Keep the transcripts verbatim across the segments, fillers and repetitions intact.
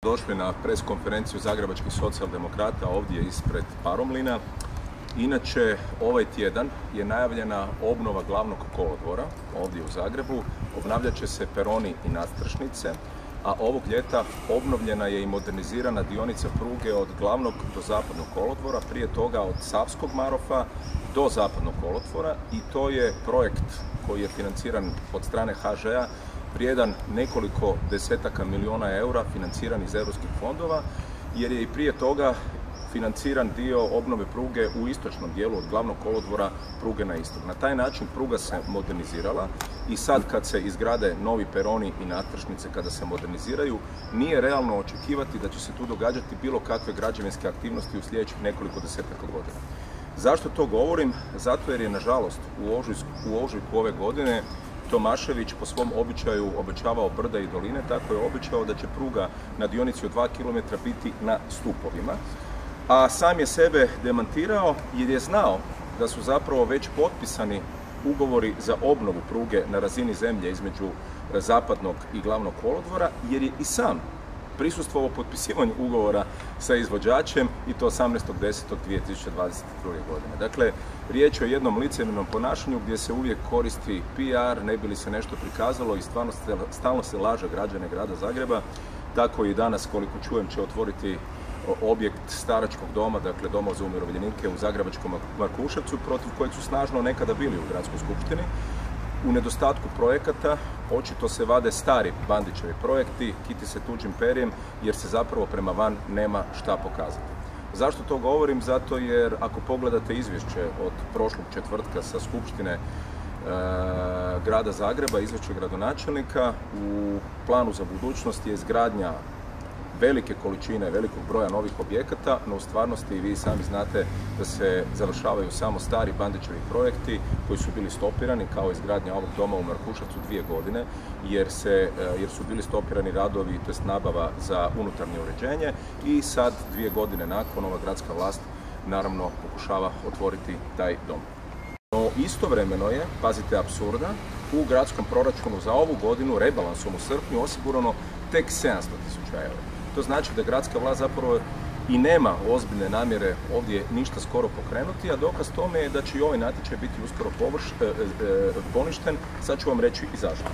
Došli na pres konferenciju Zagrebačkih socijaldemokrata ovdje ispred Paromlina. Inače, ovaj tjedan je najavljena obnova glavnog kolodvora ovdje u Zagrebu. Obnavljat će se peroni i nadstrešnice, a ovog ljeta obnovljena je i modernizirana dionica pruge od glavnog do zapadnog kolodvora, prije toga od Savskog Marofa do zapadnog kolodvora, i to je projekt koji je financiran od strane ha žea, vrijedan nekoliko desetaka milijuna eura, financiran iz europskih fondova, jer je i prije toga financiran dio obnove pruge u istočnom dijelu od glavnog kolodvora pruge na istok. Na taj način pruga se modernizirala i sad kad se izgrade novi peroni i nadstrešnice, kada se moderniziraju, nije realno očekivati da će se tu događati bilo kakve građevinske aktivnosti u sljedećih nekoliko desetaka godina. Zašto to govorim? Zato jer je, nažalost, u ožujku, u ožujku ove godine Tomašević po svom običaju obećavao brda i doline, tako je obećao da će pruga na dionici od dva kilometra biti na stupovima, a sam je sebe demantirao jer je znao da su zapravo već potpisani ugovori za obnovu pruge na razini zemlje između zapadnog i glavnog kolodvora, jer je i sam prisustvovao potpisivanju ugovora sa izvođačem, i to osamnaestog desetog dvije tisuće dvadeset druge. godine. Dakle, riječ je o jednom licemjernom ponašanju gdje se uvijek koristi P R, ne bi li se nešto prikazalo, i stvarno stalno se laže građane grada Zagreba. Tako i danas, koliko čujem, će otvoriti objekt staračkog doma, dakle doma za umirovljenike u zagrebačkom Markuševcu, protiv kojeg su snažno nekada bili u gradskoj skupštini. U nedostatku projekata očito se vade stari Bandićevi projekti, Kiti se tuđim perjem, jer se zapravo prema van nema šta pokazati. Zašto to govorim? Zato jer ako pogledate izvješće od prošlog četvrtka sa skupštine e, grada Zagreba, izvješće gradonačelnika, u planu za budućnost je izgradnja velike količine, velikog broja novih objekata, no u stvarnosti vi sami znate da se završavaju samo stari Bandićevi projekti koji su bili stopirani, kao izgradnja ovog doma u Markuševcu dvije godine, jer, se, jer su bili stopirani radovi, to jest nabava za unutarnje uređenje, i sad dvije godine nakon ova gradska vlast naravno pokušava otvoriti taj dom. No istovremeno je, pazite apsurda, u gradskom proračunu za ovu godinu rebalansom u srpnju osigurano tek sedamsto tisuća eura. To znači da gradska vlast zapravo i nema ozbiljne namjere ovdje ništa skoro pokrenuti, a dokaz tome je da će i ovaj natječaj biti uskoro površ, e, e, poništen. Sad ću vam reći i zašto.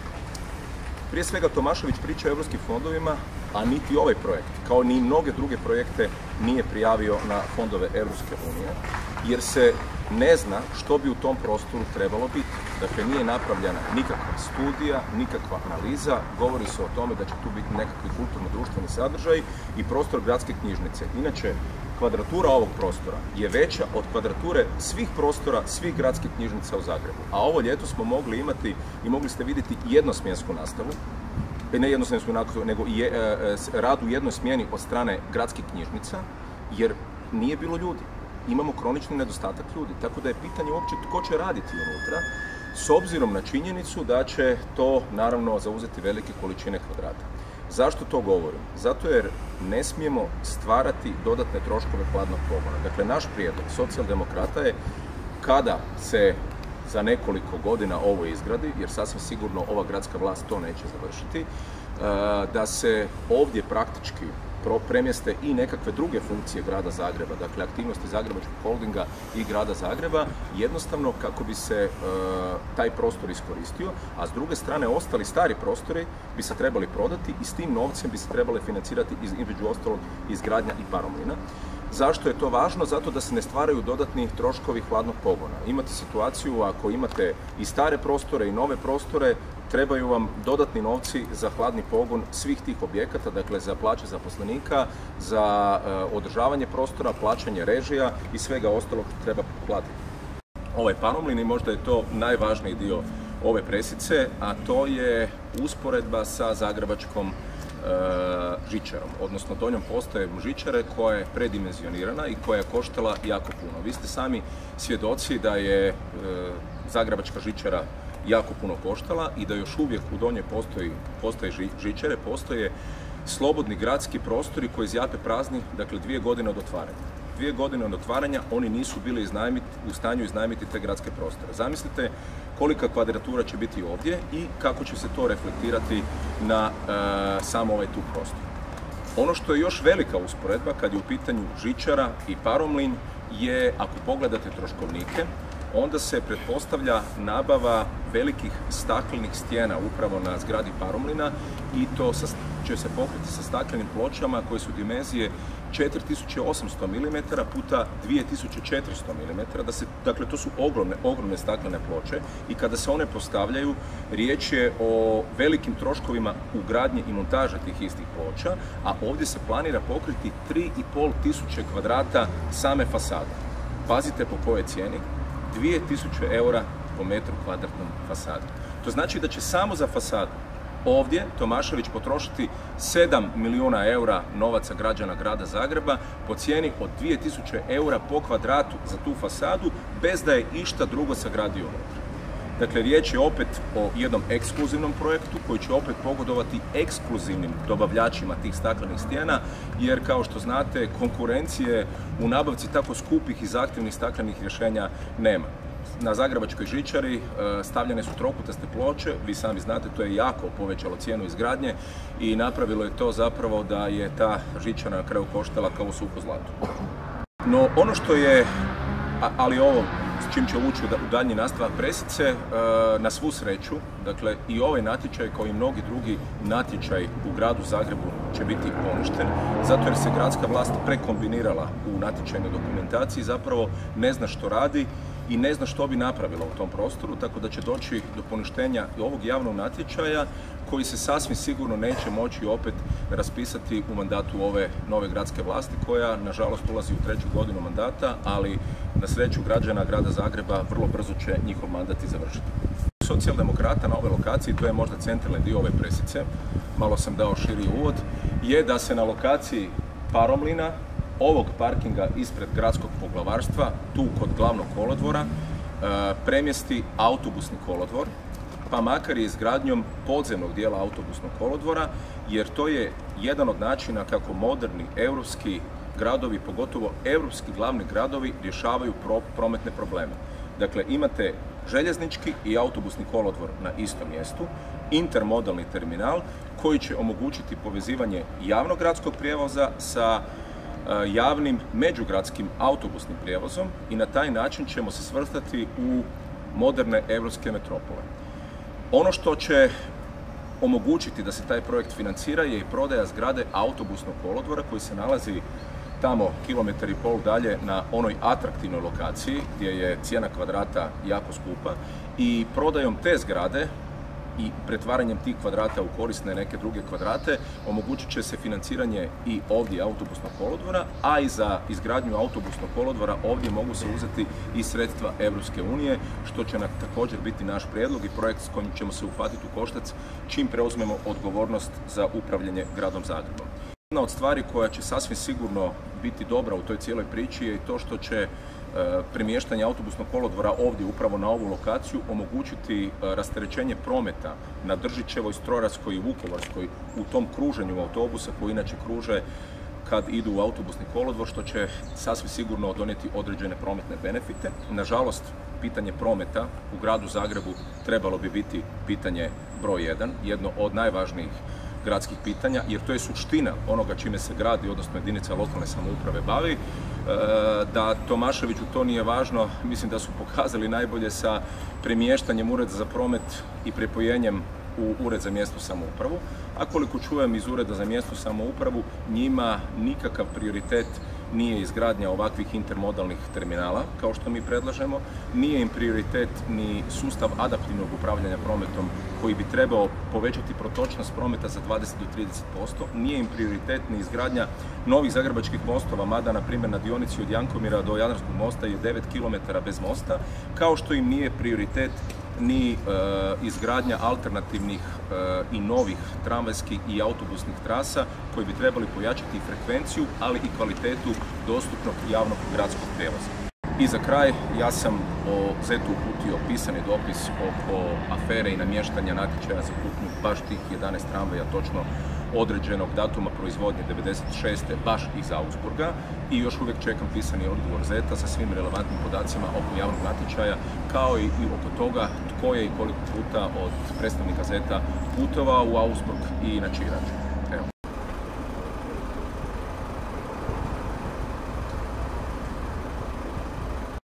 Prije svega, Tomašević priča o europskim fondovima, a niti ovaj projekt, kao ni mnoge druge projekte, nije prijavio na fondove Europske unije, jer se ne zna što bi u tom prostoru trebalo biti. Dakle, nije napravljena nikakva studija, nikakva analiza, govori se o tome da će tu biti nekakvi kulturno-društveni sadržaj i prostor gradske knjižnice. Inače, kvadratura ovog prostora je veća od kvadrature svih prostora, svih gradskih knjižnica u Zagrebu. A ovo ljeto smo mogli imati i mogli ste vidjeti jednosmjensku nastavu, ne jednosmjensku nastavu, nego i je, e, rad u jednoj smjeni od strane gradskih knjižnica, jer nije bilo ljudi. Imamo kronični nedostatak ljudi, tako da je pitanje uopće tko će raditi unutra, s obzirom na činjenicu da će to naravno zauzeti velike količine kvadrata. Zašto to govorim? Zato jer ne smijemo stvarati dodatne troškove hladnog pogona. Dakle, naš prijedlog socijaldemokrata je, kada se za nekoliko godina ovo izgradi, jer sasvim sigurno ova gradska vlast to neće završiti, da se ovdje praktički premjeste i nekakve druge funkcije grada Zagreba, dakle aktivnosti Zagrebačkog holdinga i grada Zagreba, jednostavno kako bi se e, taj prostor iskoristio, a s druge strane ostali stari prostori bi se trebali prodati i s tim novcem bi se trebali financirati između ostalog izgradnja i Paromlina. Zašto je to važno? Zato da se ne stvaraju dodatni troškovi hladnog pogona. Imate situaciju, ako imate i stare prostore i nove prostore, trebaju vam dodatni novci za hladni pogon svih tih objekata, dakle za plaće zaposlenika, za e, održavanje prostora, plaćanje režija i svega ostalog treba platiti. Ovaj Paromlin, i možda je to najvažniji dio ove presice, a to je usporedba sa zagrebačkom žičarom, odnosno donjom postajem žičare koja je predimenzionirana i koja je koštala jako puno. Vi ste sami svjedoci da je e, zagrebačka žičara jako puno koštala i da još uvijek u donjoj postoji, postoje žičare, postoje slobodni gradski prostori koji zjape prazni, dakle dvije godine od otvaranja. Dvije godine od otvaranja oni nisu bili iznajmiti, u stanju iznajmiti te gradske prostore. Zamislite kolika kvadratura će biti ovdje i kako će se to reflektirati na e, sam ovaj tu prostor. Ono što je još velika usporedba kad je u pitanju žičara i Paromlin je, ako pogledate troškovnike, onda se pretpostavlja nabava velikih staklenih stijena upravo na zgradi Paromlina i to će se pokriti sa staklenim pločama koje su dimenzije četiri tisuće osamsto milimetara puta dvije tisuće četiristo milimetara. Da se, dakle, to su ogromne, ogromne staklene ploče i kada se one postavljaju, riječ je o velikim troškovima ugradnje i montaže tih istih ploča, a ovdje se planira pokriti tri i pol tisuće kvadrata same fasade. Pazite po kojoj cijeni? dvije tisuće eura po metru kvadratnom fasade. To znači da će samo za fasadu ovdje Tomašević potrošiti sedam milijuna eura novaca građana Grada Zagreba po cijeni od dvije tisuće eura po kvadratu za tu fasadu, bez da je išta drugo sagradio unutra. Dakle, riječ je opet o jednom ekskluzivnom projektu koji će opet pogodovati ekskluzivnim dobavljačima tih staklenih stijena, jer kao što znate, konkurencije u nabavci tako skupih i zahtjevnih staklenih rješenja nema. Na zagrebačkoj žičari stavljene su trokutaste ploče, vi sami znate, to je jako povećalo cijenu izgradnje i napravilo je to zapravo da je ta žičara na kraju koštala kao suho zlato. No, ono što je, ali ovo s čim će ući u daljnji nastavak presice, na svu sreću, dakle i ovaj natječaj kao i mnogi drugi natječaj u gradu Zagrebu će biti poništen, zato jer se gradska vlast prekombinirala u natječajnoj dokumentaciji, zapravo ne zna što radi i ne zna što bi napravila u tom prostoru, tako da će doći do poništenja i ovog javnog natječaja koji se sasvim sigurno neće moći opet raspisati u mandatu ove nove gradske vlasti koja nažalost ulazi u treću godinu mandata, ali na sreću građana Grada Zagreba vrlo brzo će njihov mandat i završiti. Socijaldemokrata na ovoj lokaciji, to je možda centralni dio ove presice, malo sam dao širi uvod, je da se na lokaciji Paromlina, ovog parkinga ispred gradskog poglavarstva, tu kod glavnog kolodvora, premjesti autobusni kolodvor, pa makar i izgradnjom podzemnog dijela autobusnog kolodvora, jer to je jedan od načina kako moderni europski gradovi, pogotovo europski glavni gradovi, rješavaju prometne probleme. Dakle, imate željeznički i autobusni kolodvor na istom mjestu, intermodalni terminal koji će omogućiti povezivanje javnog gradskog prijevoza sa javnim međugradskim autobusnim prijevozom i na taj način ćemo se svrstati u moderne europske metropole. Ono što će omogućiti da se taj projekt financira je i prodaja zgrade autobusnog kolodvora koji se nalazi tamo kilometar i pol dalje na onoj atraktivnoj lokaciji gdje je cijena kvadrata jako skupa i prodajom te zgrade i pretvaranjem tih kvadrata u korisne neke druge kvadrate omogućit će se financiranje i ovdje autobusnog kolodvora, a i za izgradnju autobusnog kolodvora ovdje mogu se uzeti i sredstva Europske unije, što će nam također biti naš prijedlog i projekt s kojim ćemo se uhvatiti u koštac čim preuzmemo odgovornost za upravljanje gradom Zagrebom. Jedna od stvari koja će sasvim sigurno biti dobra u toj cijeloj priči je i to što će premještanje autobusnog kolodvora ovdje upravo na ovu lokaciju omogućiti rasterećenje prometa na Držićevoj, Strojarskoj i Vukovarskoj u tom kruženju autobusa koji inače kruže kad idu u autobusni kolodvor, što će sasvim sigurno donijeti određene prometne benefite. Nažalost, pitanje prometa u gradu Zagrebu trebalo bi biti pitanje broj jedan, jedno od najvažnijih gradskih pitanja, jer to je suština onoga čime se gradi, odnosno jedinica lokalne samouprave bavi. Da Tomaševiću to nije važno, mislim da su pokazali najbolje sa premještanjem Ureda za promet i pripojenjem u Ured za mjesnu samoupravu, a koliko čujem iz Ureda za mjesnu samoupravu, njima nikakav prioritet nije izgradnja ovakvih intermodalnih terminala, kao što mi predlažemo, nije im prioritet ni sustav adaptivnog upravljanja prometom koji bi trebao povećati protočnost prometa za dvadeset do trideset posto, nije im prioritet ni izgradnja novih zagrebačkih mostova, mada na primjer na dionici od Jankomira do Jadranskog mosta je devet kilometara bez mosta, kao što im nije prioritet ni e, izgradnja alternativnih e, i novih tramvajskih i autobusnih trasa koji bi trebali pojačati frekvenciju, ali i kvalitetu dostupnog javnog gradskog prijevoza. I za kraj, ja sam o zetu uputio pisani dopis oko afere i namještanja natječaja za kupnju baš tih jedanaest tramvaja, točno određenog datuma proizvodnje devedeset šeste baš iz Augsburga i još uvijek čekam pisani odgovor zeta sa svim relevantnim podacima oko javnog natječaja, kao i oko toga tko je i koliko puta od predstavnika zeta putovao u Augsburg i na čiji račun.